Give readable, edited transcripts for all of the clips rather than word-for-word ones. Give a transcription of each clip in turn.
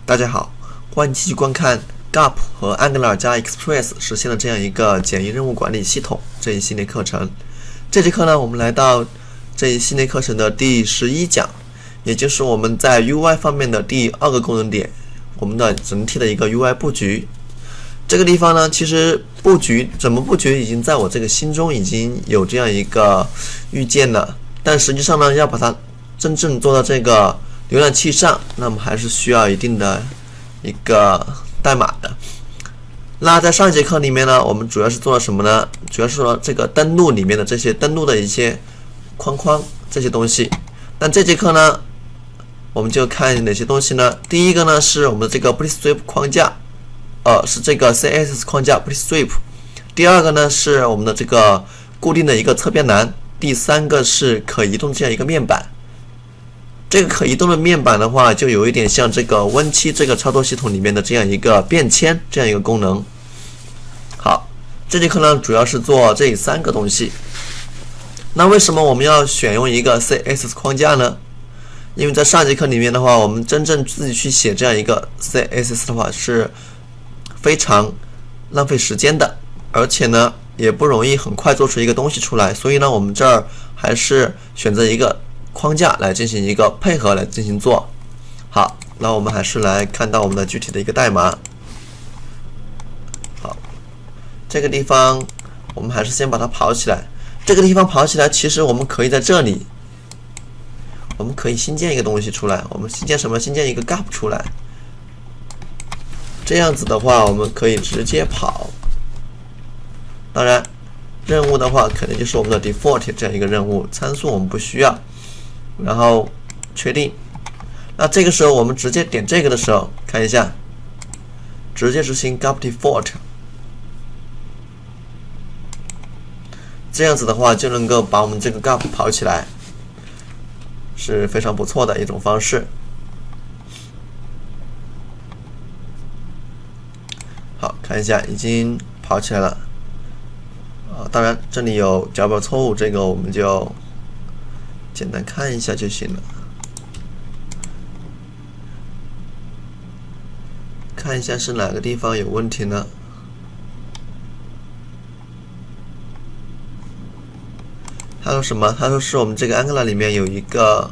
大家好，欢迎继续观看 GAP 和 Angular 加 Express 实现了这样一个简易任务管理系统这一系列课程。这节课呢，我们来到这一系列课程的第11讲，也就是我们在 UI 方面的第2个功能点，我们的整体的一个 UI 布局。这个地方呢，其实怎么布局已经在我这个心中已经有这样一个预见了，但实际上呢，要把它真正做到这个浏览器上，那么还是需要一定的一个代码的。那在上一节课里面呢，我们主要是做了什么呢？主要是说这个登录里面的这些登录的一些框这些东西。但这节课呢，我们就看哪些东西呢？第一个呢是我们的这个 Bootstrap 框架，是这个 CSS 框架 Bootstrap。第二个呢是我们的这个固定的一个侧边栏。第三个是可移动这样一个面板。这个可移动的面板的话，就有一点像这个 Win7 这个操作系统里面的这样一个便签这样一个功能。好，这节课呢主要是做这3个东西。那为什么我们要选用一个 CSS 框架呢？因为在上节课里面的话，我们真正自己去写这样一个 CSS 的话是非常浪费时间的，而且呢也不容易很快做出一个东西出来。所以呢，我们这儿还是选择一个框架来进行一个配合来进行做。好，那我们还是来看到我们的具体的一个代码。好，这个地方我们还是先把它跑起来。这个地方跑起来，其实我们可以在这里，我们可以新建一个东西出来。我们新建什么？新建一个 GAP 出来。这样子的话，我们可以直接跑。当然，任务的话，肯定就是我们的 default 这样一个任务，参数我们不需要。然后确定。那这个时候我们直接点这个的时候，看一下，直接执行 GAP default。这样子的话，就能够把我们这个 GAP 跑起来，是非常不错的一种方式。好，看一下，已经跑起来了。当然这里有脚本错误，这个我们就简单看一下就行了。看一下是哪个地方有问题呢？他说什么？他说是我们这个 Angular 里面有一个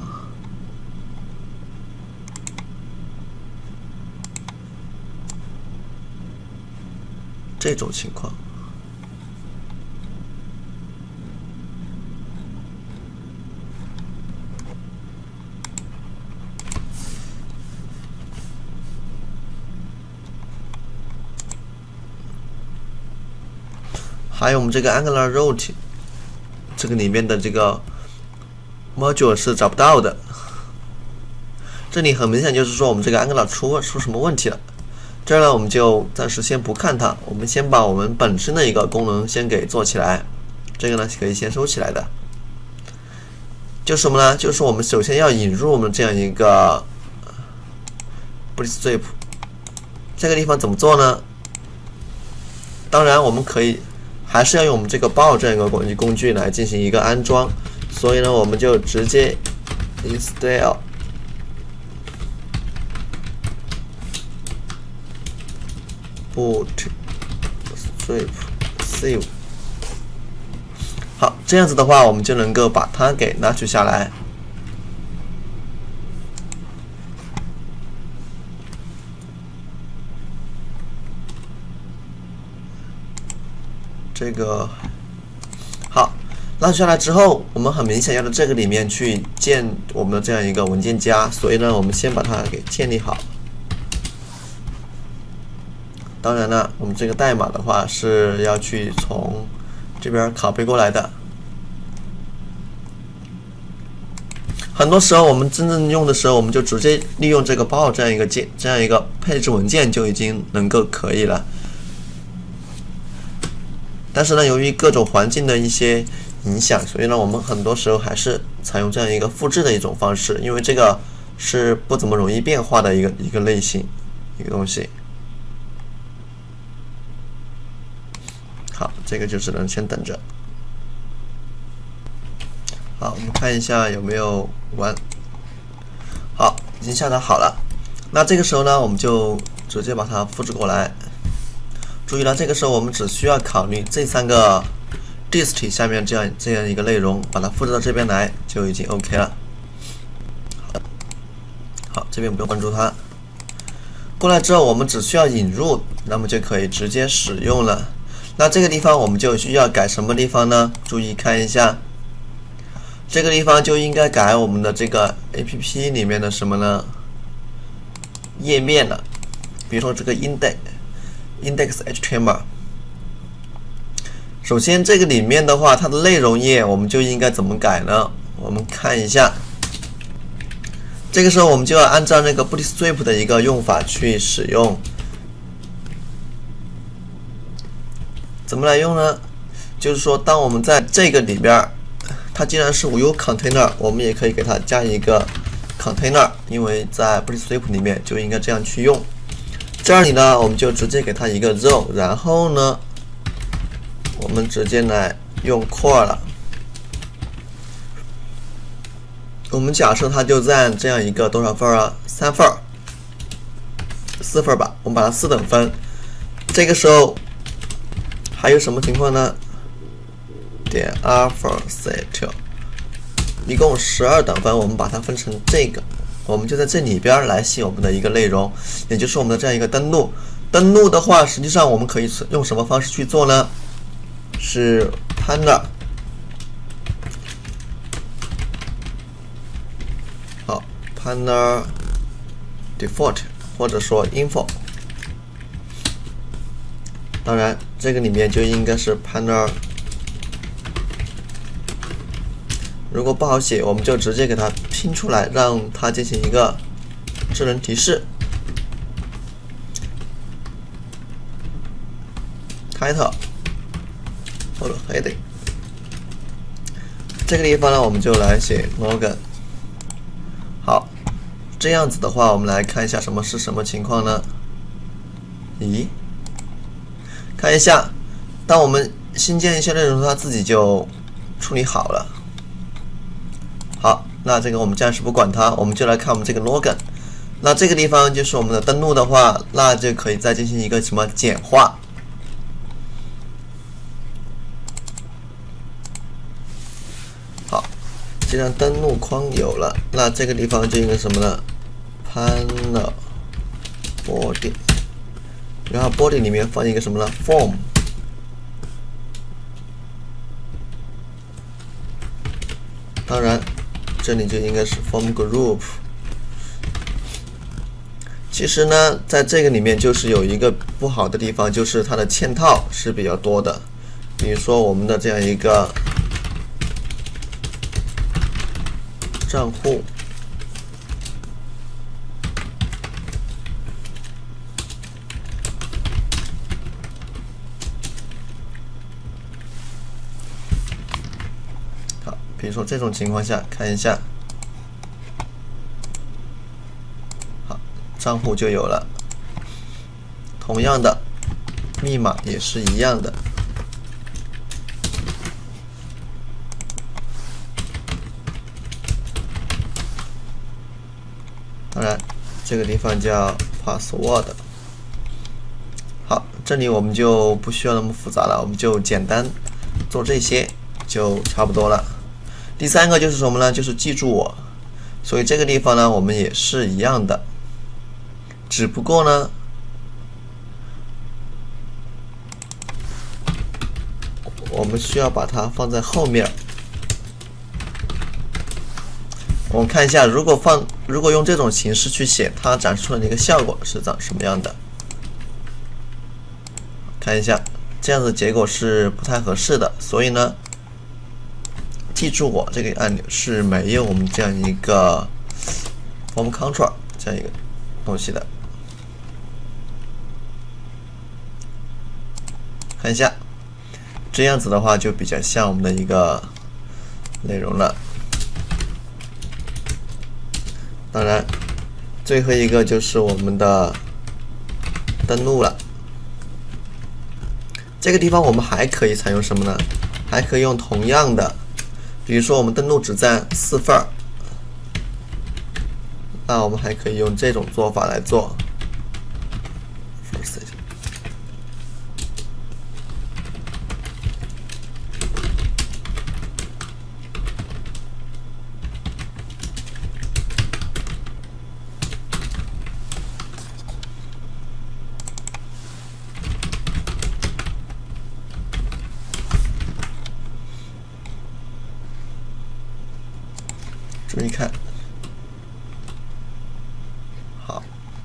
这种情况。还有我们这个 Angular Root 这个里面的这个 module 是找不到的。这里很明显就是说我们这个 Angular 出什么问题了。这儿呢我们就暂时先不看它，我们先把我们本身的一个功能先给做起来。这个呢可以先收起来的。就是什么呢？就是我们首先要引入我们这样一个 Bootstrap。这个地方怎么做呢？当然我们可以还是要用我们这个 BAL 这样一个工具来进行一个安装，所以呢，我们就直接 install bootstrap save。好，这样子的话，我们就能够把它给拿取下来。这个好，拉下来之后，我们很明显要在这个里面去建我们的这样一个文件夹，所以呢，我们先把它给建立好。当然呢，我们这个代码的话是要去从这边copy过来的。很多时候我们真正用的时候，我们就直接利用这个 BAL 这样一个配置文件就已经能够可以了。但是呢，由于各种环境的一些影响，所以呢，我们很多时候还是采用这样一个复制的一种方式，因为这个是不怎么容易变化的一个类型，一个东西。好，这个就只能先等着。好，我们看一下有没有完。好，已经下载好了。 那这个时候呢，我们就直接把它复制过来。注意了，这个时候我们只需要考虑这3个 dist 下面这样一个内容，把它复制到这边来就已经 OK 了。好，这边不用关注它。过来之后，我们只需要引入，那么就可以直接使用了。那这个地方我们就需要改什么地方呢？注意看一下，这个地方就应该改我们的这个 APP 里面的什么呢？页面了。比如说这个 index HTML。首先这个里面的话，它的内容页我们就应该怎么改呢？我们看一下。这个时候我们就要按照那个 Bootstrap 的一个用法去使用。怎么来用呢？就是说，当我们在这个里边，它既然是有 container， 我们也可以给它加一个 container， 因为在 Bootstrap 里面就应该这样去用。这里呢，我们就直接给它一个 row， 然后呢，我们直接来用 core 了。我们假设它就占这样一个多少份啊？3份，4份吧。我们把它4等分。这个时候还有什么情况呢？点 alpha set， 一共12等分。我们把它分成这个，我们就在这里边来写我们的一个内容，也就是我们的这样一个登录。登录的话，实际上我们可以用什么方式去做呢？是 partner。好 ，partner default 或者说 info。当然，这个里面就应该是 partner。如果不好写，我们就直接给它拼出来，让它进行一个智能提示。title 或者 heading。这个地方呢，我们就来写 login。好，这样子的话，我们来看一下什么是什么情况呢？咦？看一下，当我们新建一些内容，它自己就处理好了。好，那这个我们暂时不管它，我们就来看我们这个 login。那这个地方就是我们的登录的话，那就可以再进行一个什么简化。好，既然登录框有了，那这个地方就应该什么呢 ？Panel body。然后 body 里面放一个什么呢 ？form。当然，这里就应该是 form group。其实呢，在这个里面就是有一个不好的地方，就是它的嵌套是比较多的。比如说我们的这样一个账户。比如说这种情况下，看一下，好，账户就有了。同样的，密码也是一样的。当然，这个地方叫 password。好，这里我们就不需要那么复杂了，我们就简单做这些就差不多了。第3个就是什么呢？就是记住我，所以这个地方呢，我们也是一样的，只不过呢，我们需要把它放在后面。我们看一下，如果用这种形式去写，它展示出来的一个效果是长什么样的？看一下，这样的结果是不太合适的，所以呢。记住我这个按钮是没有我们这样一个 form control 这样一个东西的。看一下，这样子的话就比较像我们的一个内容了。当然，最后一个就是我们的登录了。这个地方我们还可以采用什么呢？还可以用同样的。比如说，我们登录只占4份， 那我们还可以用这种做法来做。注意看，好，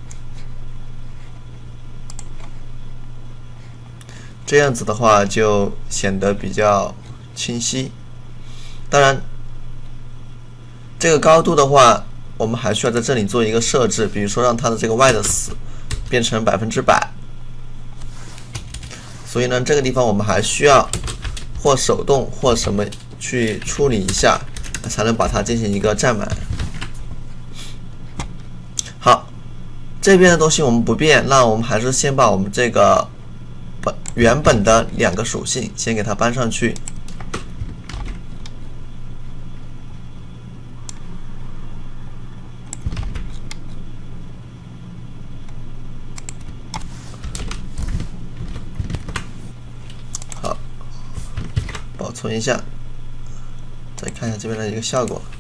这样子的话就显得比较清晰。当然，这个高度的话，我们还需要在这里做一个设置，比如说让它的这个 width 变成100%。所以呢，这个地方我们还需要或手动或什么去处理一下。才能把它进行一个占满。好，这边的东西我们不变，那我们还是先把我们这个原本的2个属性先给它搬上去。好，保存一下。再看一下这边的一个效果，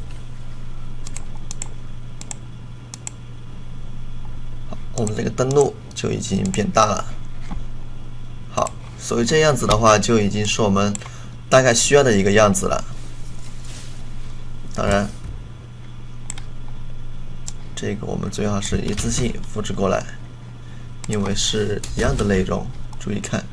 好，我们这个登录就已经变大了。好，所以这样子的话，就已经是我们大概需要的一个样子了。当然，这个我们最好是一次性复制过来，因为是一样的内容。注意看。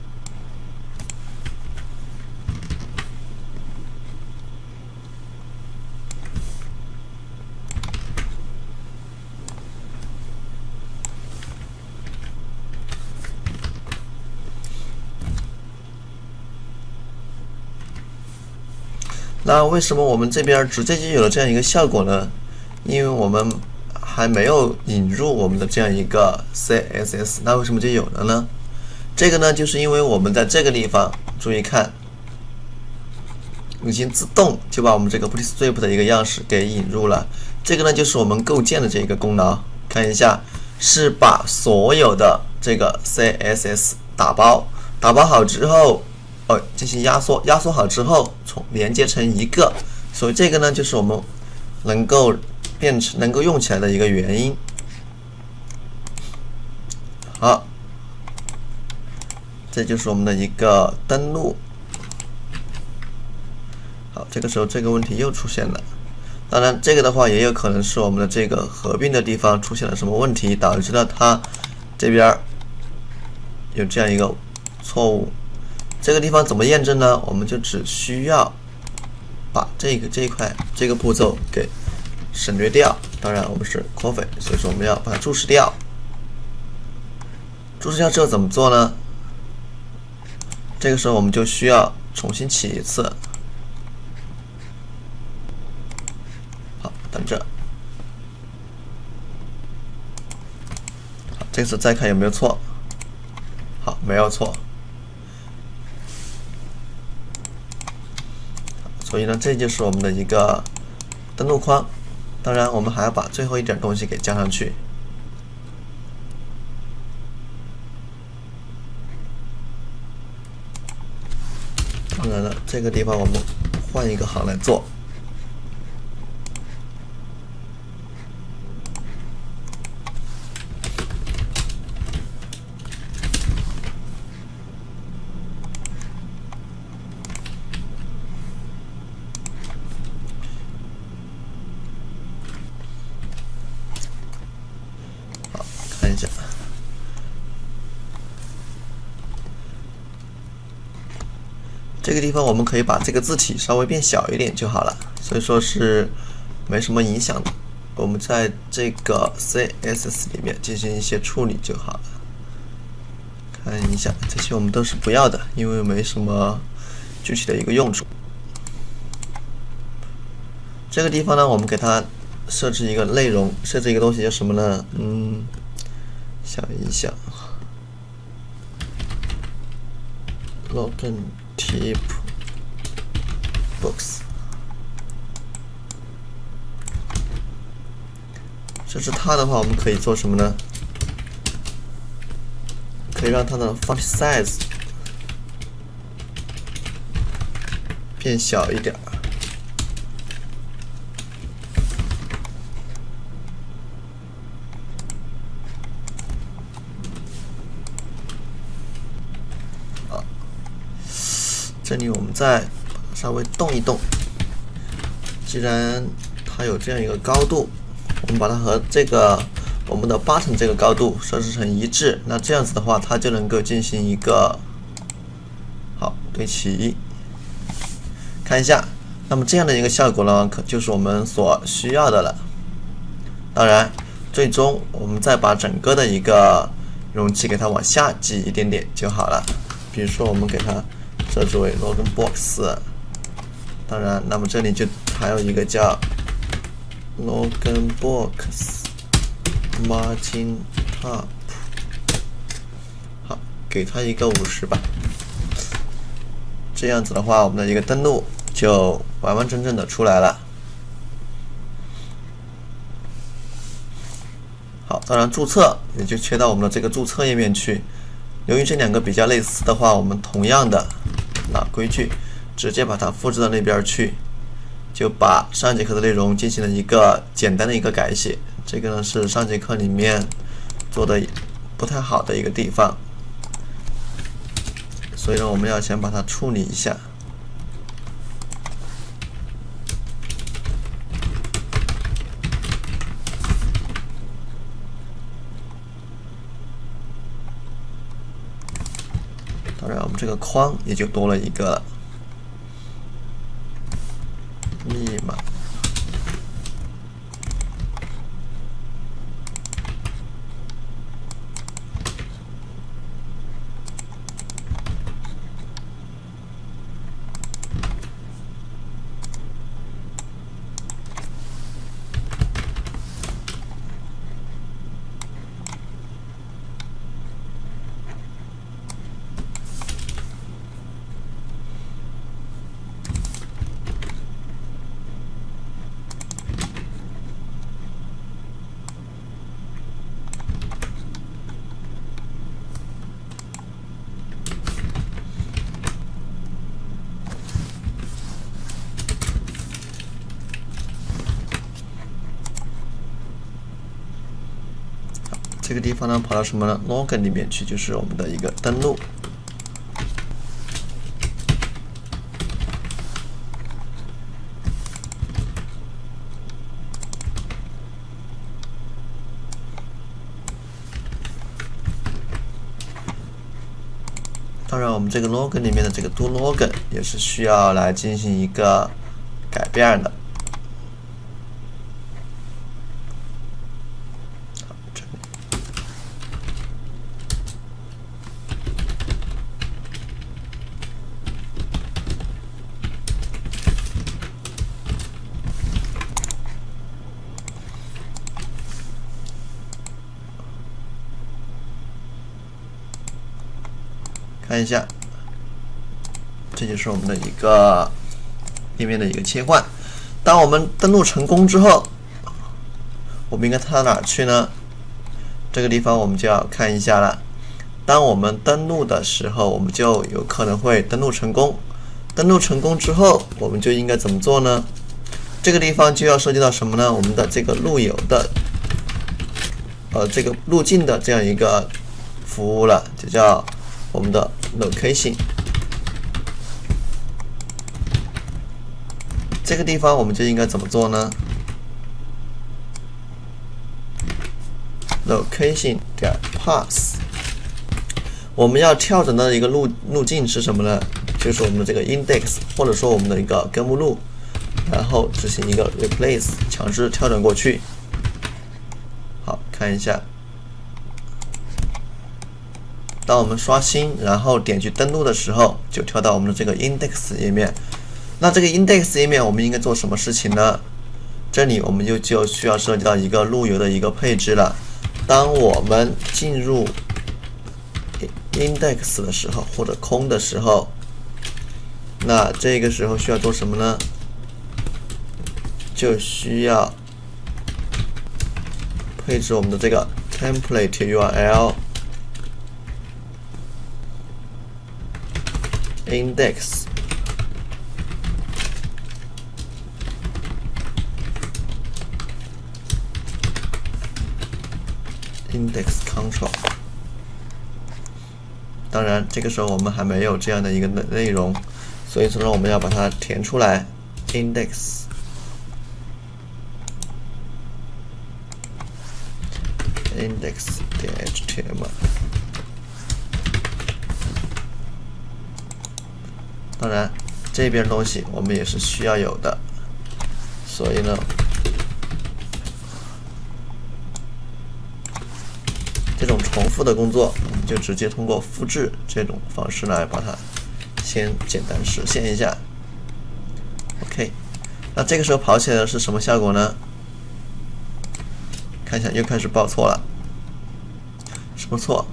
那为什么我们这边直接就有了这样一个效果呢？因为我们还没有引入我们的这样一个 CSS， 那为什么就有了呢？这个呢，就是因为我们在这个地方，注意看，已经自动就把我们这个 Bootstrap 的一个样式给引入了。这个呢，就是我们构建的这个功能。看一下，是把所有的这个 CSS 打包好之后。进行压缩好之后，连接成一个，所以这个呢，就是我们能够用起来的一个原因。好，这就是我们的一个登录。好，这个时候这个问题又出现了。当然，这个的话也有可能是我们的这个合并的地方出现了什么问题，导致了它这边有这样一个错误。这个地方怎么验证呢？我们就只需要把这一块这个步骤给省略掉。当然，我们是 copy， 所以说我们要把它注释掉。注释掉之后怎么做呢？这个时候我们就需要重新起一次。好，等着。好，这次再看有没有错。好，没有错。所以呢，这就是我们的一个登录框。当然，我们还要把最后一点东西给加上去。当然了，这个地方我们换一个行来做。这个地方我们可以把这个字体稍微变小一点就好了，所以说是没什么影响的。我们在这个 CSS 里面进行一些处理就好了。看一下，这些我们都是不要的，因为没什么具体的一个用处。这个地方呢，我们给它设置一个内容，设置一个东西叫什么呢？想一想 ，login tip box。 这是它的话，我们可以做什么呢？可以让它的 font size 变小一点。好，这里我们再稍微动一动。既然它有这样一个高度，我们把它和这个我们的 button 这个高度设置成一致，那这样子的话，它就能够进行一个好对齐。看一下，那么这样的一个效果呢，可就是我们所需要的了。当然，最终我们再把整个的一个容器给它往下挤一点点就好了。比如说，我们给它设置为 Logan Box。当然，那么这里就还有一个叫 Logan Box Margin Top， 好，给它一个50吧。这样子的话，我们的一个登录就完完整整的出来了。好，当然注册也就切到我们的这个注册页面去。由于这两个比较类似的话，我们同样的老规矩，直接把它复制到那边去，就把上节课的内容进行了一个简单的一个改写。这个呢是上节课里面做的不太好的一个地方，所以呢我们要先把它处理一下。当然，我们这个框也就多了一个了。密码。这个地方呢，跑到什么呢 ？Logan 里面去，就是我们的一个登录。当然，我们这个 Logan 里面的这个 Do Logan 也是需要来进行一个改变的。看一下，这就是我们的一个页面的一个切换。当我们登录成功之后，我们应该踏到哪儿去呢？这个地方我们就要看一下了。当我们登录的时候，我们就有可能会登录成功。登录成功之后，我们就应该怎么做呢？这个地方就要涉及到什么呢？我们的这个路由的，这个路径的这样一个服务了，就叫我们的 location。这个地方我们就应该怎么做呢 ？location 点 pass， 我们要跳转的一个路径是什么呢？就是我们的这个 index， 或者说我们的一个根目录，然后执行一个 replace， 强制跳转过去。好，看一下。当我们刷新，然后点击登录的时候，就跳到我们的这个 index 页面。那这个 index 页面我们应该做什么事情呢？这里我们就需要涉及到一个路由的一个配置了。当我们进入 index 的时候，或者空的时候，那这个时候需要做什么呢？就需要配置我们的这个 template URL index control。当然，这个时候我们还没有这样的一个内容，所以说呢，我们要把它填出来 index 点 html。当然，这边东西我们也是需要有的，所以呢，这种重复的工作，我们就直接通过复制这种方式来把它先简单实现一下。OK， 那这个时候跑起来的是什么效果呢？看一下，又开始报错了。什么错？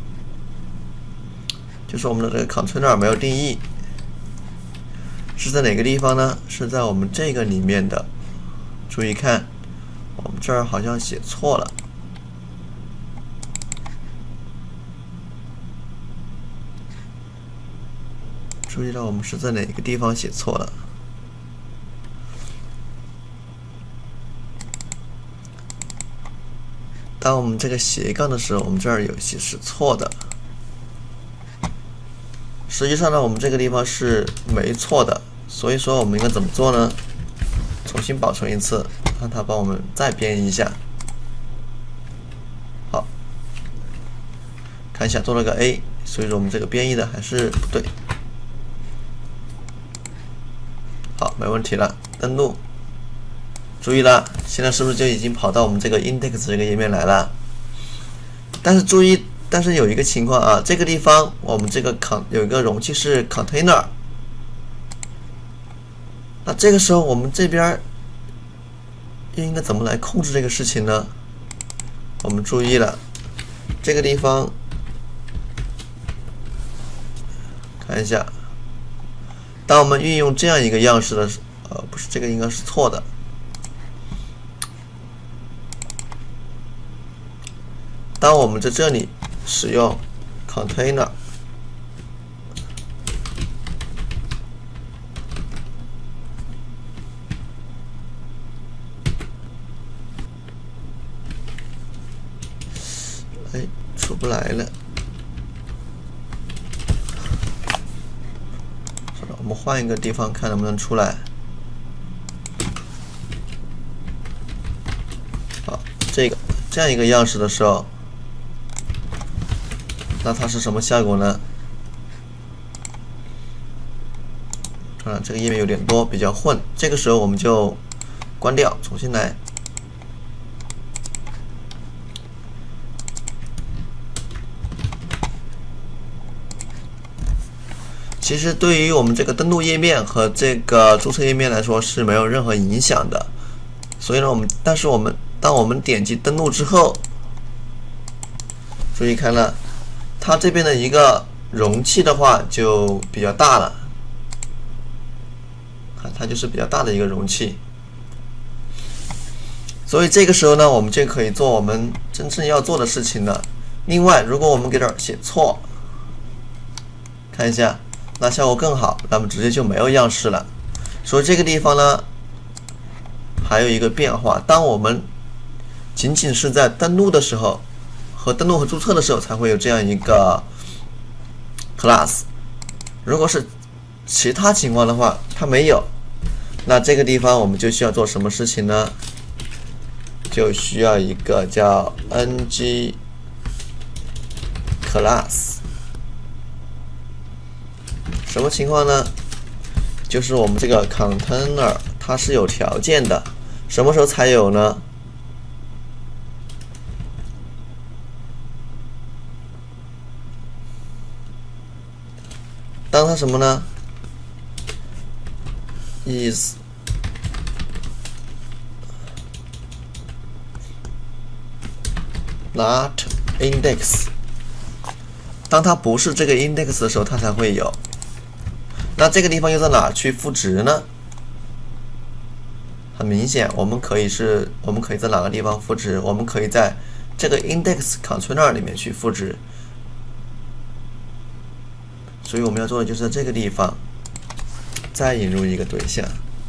就是我们的这个 container 没有定义。是在哪个地方呢？是在我们这个里面的。注意看，我们这儿好像写错了。注意到我们是在哪个地方写错了。当我们这个斜杠的时候，我们这儿有些是错的。实际上呢，我们这个地方是没错的，所以说我们应该怎么做呢？重新保存一次，让它帮我们再编译一下。好，看一下做了个 A， 所以说我们这个编译的还是不对。好，没问题了，登录。注意了，现在是不是就已经跑到我们这个 index 这个页面来了？但是注意。但是有一个情况啊，这个地方我们这个有一个容器是 container， 那这个时候我们这边又应该怎么来控制这个事情呢？我们注意了，这个地方看一下，当我们运用这样一个样式的不是，这个应该是错的。当我们在这里使用 container， 哎，出不来了。算了，我们换一个地方看能不能出来。好，这样一个样式的时候。那它是什么效果呢？这个页面有点多，比较混。这个时候我们就关掉，重新来。其实对于我们这个登录页面和这个注册页面来说是没有任何影响的。所以呢，当我们点击登录之后，注意看了。它这边的一个容器的话就比较大了，它就是比较大的一个容器，所以这个时候呢，我们就可以做我们真正要做的事情了。另外，如果我们给这儿写错，看一下，那效果更好，那么直接就没有样式了。所以这个地方呢，还有一个变化，当我们仅仅是在登录的时候。登录和注册的时候才会有这样一个 class， 如果是其他情况的话，它没有，那这个地方我们就需要做什么事情呢？就需要一个叫 ng class， 什么情况呢？就是我们这个 container 它是有条件的，什么时候才有呢？当它什么呢 ？is not index。当它不是这个 index 的时候，它才会有。那这个地方又在哪去赋值呢？很明显，我们可以在哪个地方赋值？我们可以在这个 index container 里面去复制。所以我们要做的就是在这个地方再引入一个对象。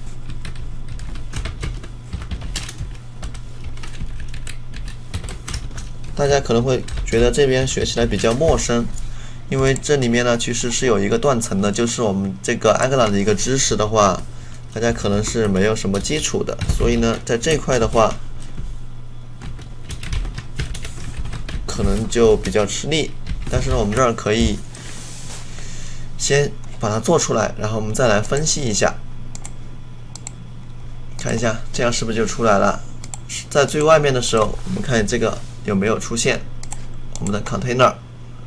大家可能会觉得这边学起来比较陌生，因为这里面呢其实是有一个断层的，就是我们这个 Angular 的一个知识的话，大家可能是没有什么基础的，所以呢在这块的话，可能就比较吃力。但是呢，我们这儿可以先把它做出来，然后我们再来分析一下，看一下这样是不是就出来了。在最外面的时候，我们看这个有没有出现我们的 container。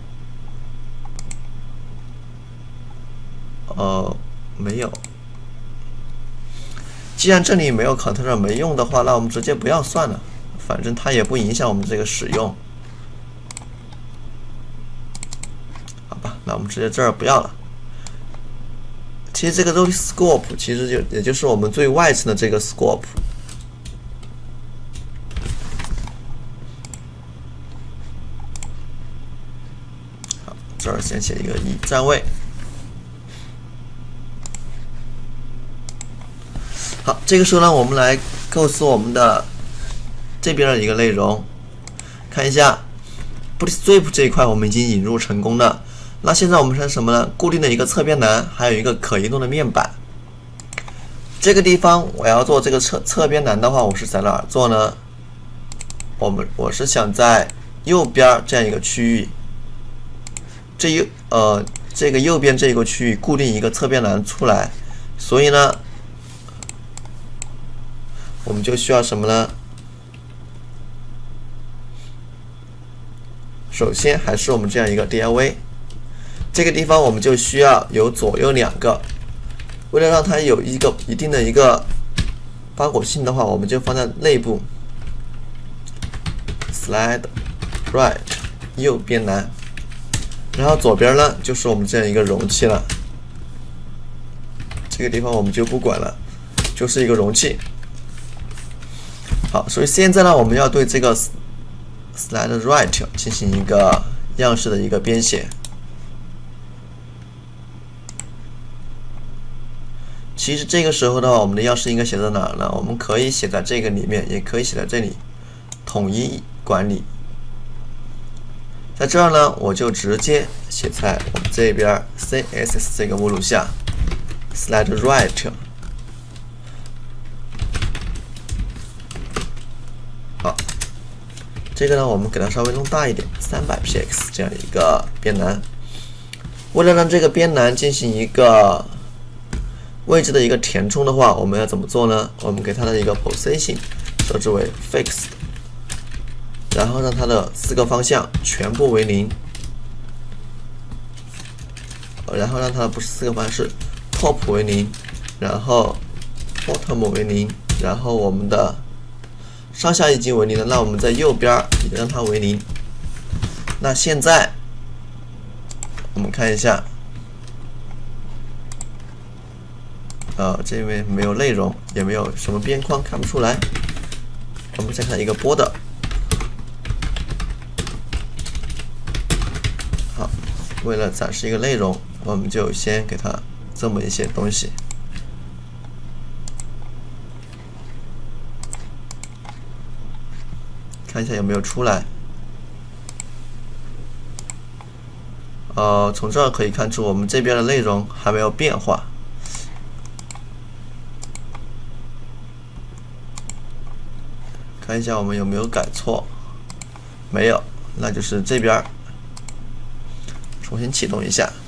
没有。既然这里没有 container 没用的话，那我们直接不要算了，反正它也不影响我们这个使用。好吧，那我们直接这儿不要了。其实这个 root scope 其实也就是我们最外层的这个 scope。好，这儿先写一个1占位。好，这个时候呢，我们来构思我们的这边的一个内容。看一下 Bootstrap 这一块我们已经引入成功了。那现在我们是什么呢？固定的一个侧边栏，还有一个可移动的面板。这个地方我要做这个侧边栏的话，我是在哪儿做呢？我是想在右边这样一个区域，这个右边这一个区域固定一个侧边栏出来，所以呢，我们就需要什么呢？首先还是我们这样一个 div， 这个地方我们就需要有左右2个。为了让它有一定的一个包裹性的话，我们就放在内部 slide right 右边栏，然后左边呢就是我们这样一个容器了。这个地方我们就不管了，就是一个容器。好，所以现在呢，我们要对这个 slide right 进行一个样式的一个编写。其实这个时候的话，我们的样式应该写在哪儿呢？我们可以写在这个里面，也可以写在这里，统一管理。在这儿呢，我就直接写在我们这边 CSS 这个目录下 slide right。好，这个呢，我们给它稍微弄大一点，300px 这样一个边栏。为了让这个边栏进行一个位置的一个填充的话，我们要怎么做呢？我们给它的一个 position 设置为 fixed， 然后让它的4个方向全部为0，然后让它不是4个方向，是 top 为0，然后 bottom 为0，然后我们的上下已经为0了，那我们在右边也让它为0。那现在我们看一下。这边没有内容，也没有什么边框，看不出来。我们先看一个 border。好，为了展示一个内容，我们就先给它这么一些东西。看一下有没有出来。从这儿可以看出我们这边的内容还没有变化。看一下我们有没有改错，没有，那就是这边重新启动一下。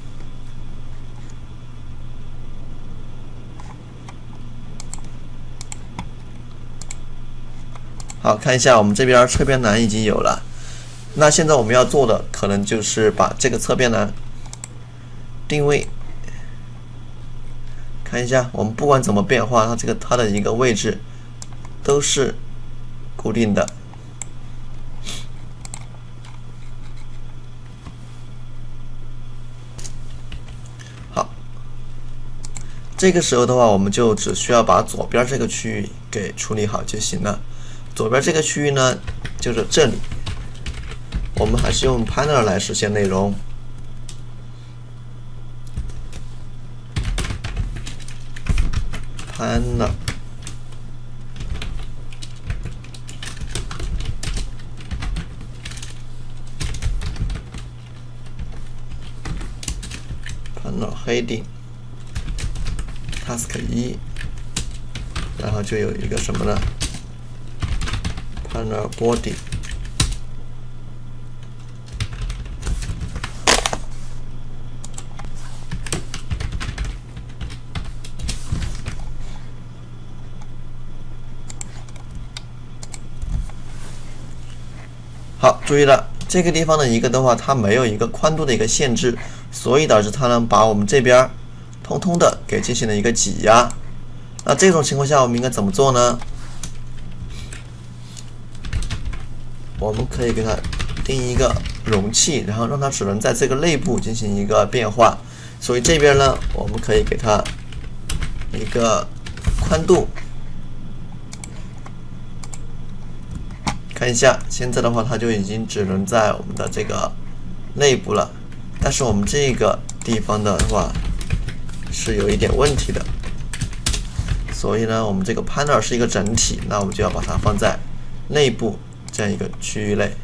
好，看一下我们这边侧边栏已经有了。那现在我们要做的可能就是把这个侧边栏定位，看一下我们不管怎么变化，它的一个位置都是固定的。好，这个时候的话，我们就只需要把左边这个区域给处理好就行了。左边这个区域呢， 就是这里。我们还是用 Panel 来实现内容。Panel。Heading Task 1，然后就有一个什么呢 ？Panel Body。好，注意了，这个地方的一个的话，它没有一个宽度的一个限制。所以导致它能把我们这边通通的给进行了一个挤压。那这种情况下，我们应该怎么做呢？我们可以给它定一个容器，然后让它只能在这个内部进行一个变化。所以这边呢，我们可以给它一个宽度。看一下，现在的话，它就已经只能在我们的这个内部了。但是我们这个地方的话是有一点问题的，所以呢，我们这个 panel 是一个整体，那我们就要把它放在内部这样一个区域内。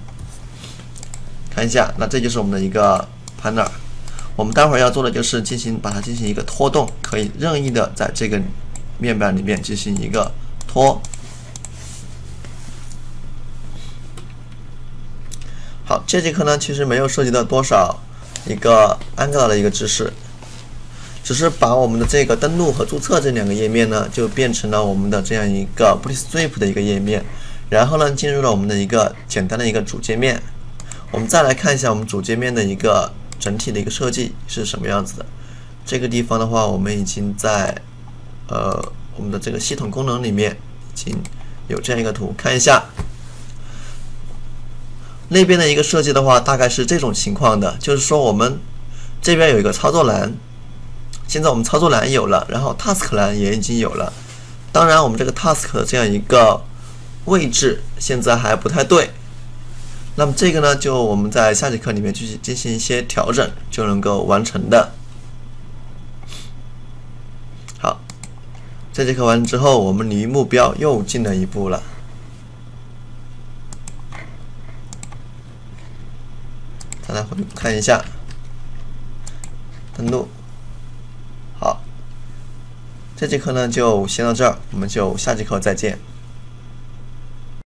看一下，那这就是我们的一个 panel。我们待会儿要做的就是把它进行一个拖动，可以任意的在这个面板里面进行一个拖。好，这节课呢其实没有涉及到多少一个 Angular 的一个知识，只是把我们的这个登录和注册这两个页面呢，就变成了我们的这样一个 Bootstrap 的一个页面，然后呢进入了我们的一个简单的一个主界面。我们再来看一下我们主界面的一个整体的一个设计是什么样子的。这个地方的话，我们已经在我们的这个系统功能里面已经有这样一个图，看一下。那边的一个设计的话，大概是这种情况的，就是说我们这边有一个操作栏，现在我们操作栏有了，然后 Task 栏也已经有了。当然，我们这个 Task 的这样一个位置现在还不太对，那么这个呢，就我们在下节课里面去进行一些调整，就能够完成的。好，这节课完之后，我们离目标又近了一步了。再来看一下，登录。好，这节课呢就先到这儿，我们就下节课再见。